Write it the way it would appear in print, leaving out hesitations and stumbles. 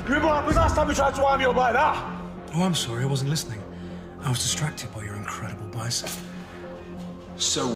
Remember what happened last time you tried to arm me up like that? Oh, I'm sorry, I wasn't listening. I was distracted by your incredible bicep. So